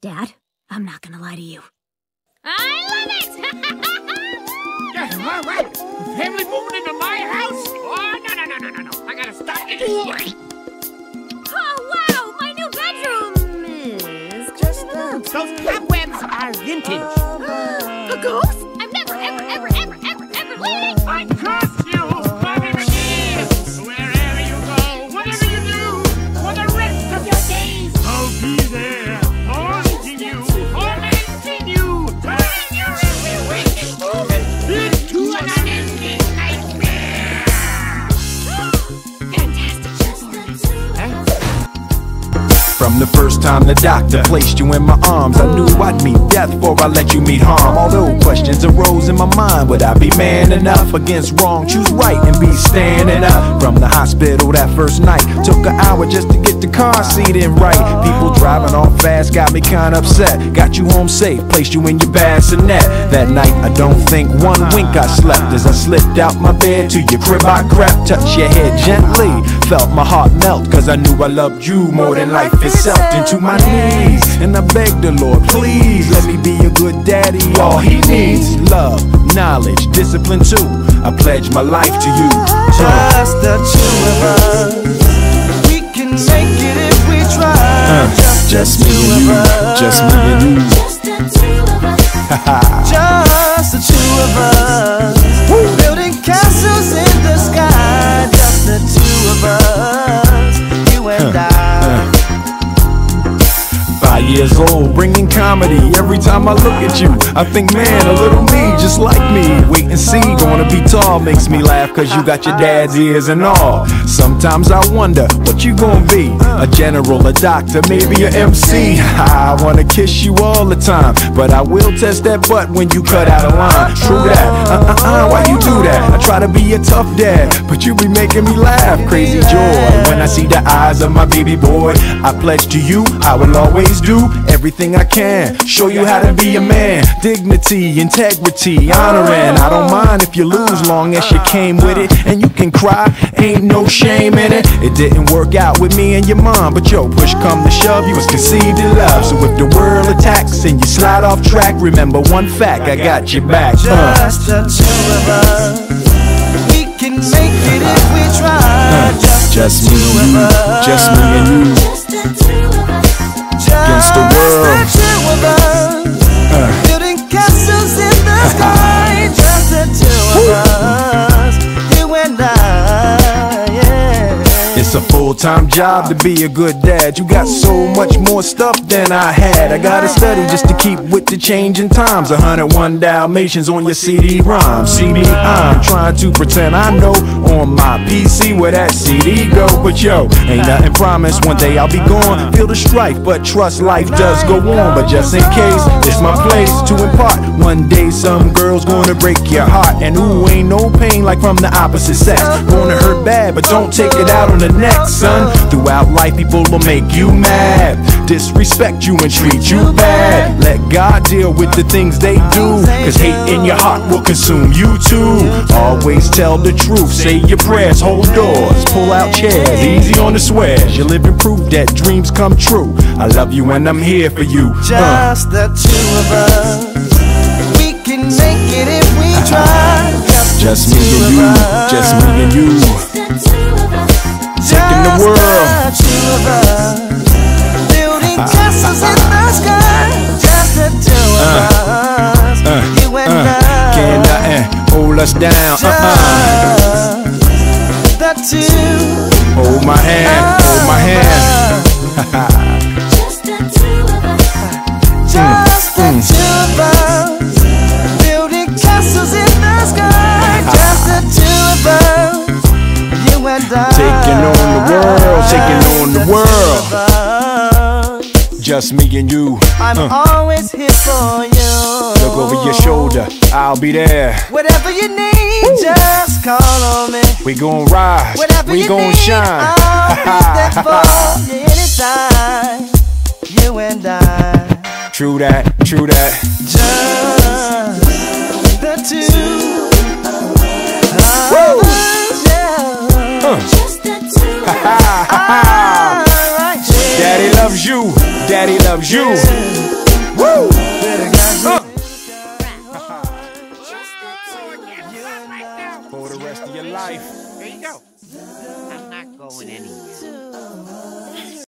Dad, I'm not gonna lie to you. I love it! All right. Family moving into my house? Oh, no. I gotta stop it. Oh, wow! My new bedroom is just Those cobwebs are vintage. a ghost? I'm never, ever leaving! I trust you, Bobby McGee. Wherever you go, whatever you do, for the rest of your days, I'll be there, haunting you, tormenting you, turning your every waking moment into an unending nightmare. Fantastic performance. From the first time the doctor placed you in my arms, I knew I'd meet death before I let you meet harm. Although questions arose in my mind, would I be man enough against wrong? Choose right and be standing up. From the hospital that first night, took an hour just to get the car seat in right. People driving off fast got me kinda upset. Got you home safe, placed you in your bassinet. That night I don't think one wink I slept. As I slipped out my bed to your crib I crept. Touched your head gently, felt my heart melt, cause I knew I loved you more than life itself. Into my knees, and I begged the Lord, please let me be a good daddy. All he needs, love, knowledge, discipline too. I pledge my life to you. Just the two of us, we can make it if we try. Just me and you, just me and you. Just the two of us. Just the two of us, building castles in the sky. Just the two of us, you and I. 5 years old, bringing comedy. Every time I look at you, I think, man, a little me, just like me. Wait and see, gonna be tall, makes me laugh, cause you got your dad's ears and all. Sometimes I wonder, what you gonna be? A general, a doctor, maybe a MC. I wanna kiss you all the time, but I will test that butt when you cut out a line. True that, why you do that? I try to be a tough dad, but you be making me laugh. Crazy joy, when I see the eyes of my baby boy. I pledge to you, I will always do everything I can, show you how to be a man. Dignity, integrity, honoring. I don't mind if you lose, long as you came with it. And you can cry, ain't no shame in it. It didn't work out with me and your mom, but yo, push come to shove, you was conceived in love. So if the world attacks and you slide off track, remember one fact, I got your back. Just the two of us, we can make it if we try. Just me and you, just me and you. Just the two of us. Against the world. Just the two of us, building castles in the sky. Just the two of us, you and I, yeah. It's a full-time job to be a good dad. You got so much more stuff than I had. I gotta study just to keep with the changing times. 101 Dalmatians on your CD-ROM. See me, I'm trying to pretend I know on my PC where that CD go. But yo, ain't nothing promised. One day I'll be gone. Feel the strife, but trust life does go on. But just in case, it's my place to impart. One day some girl's gonna break your heart. And ooh, ain't no pain like from the opposite sex. Gonna hurt bad, but don't take it out on the next, son. Throughout life, people will make you mad, disrespect you and treat you bad. Let God deal with the things they do, cause hate in your heart will consume you too. Always tell the truth, say your prayers, hold doors, pull out chairs, easy on the swears. You're living proof that dreams come true. I love you and I'm here for you. Just the two of us, we can make it if we try. Just me and you, just me and you. Just the two of us. Taking the world. Just the two of us, building castles in the sky. Just the two of us, you and I. Can't nothing hold us down. Just the two. Hold my hand, hold my hand. Just the two of us. Just the two of us, building castles in the sky. Just the two of us, you and I. Taking on the world, taking on the world. world. Just me and you. I'm always here for you. Look over your shoulder, I'll be there. Whatever you need, just call on me. We gon' rise, Whatever we you gon' need, shine. I'll be there for you anytime. You and I. True that, true that. Just the two of us, yeah. Just the two of us. Alright, yeah. Daddy loves you, daddy loves you. Woo! For the rest of your life. There you go. I'm not going anywhere.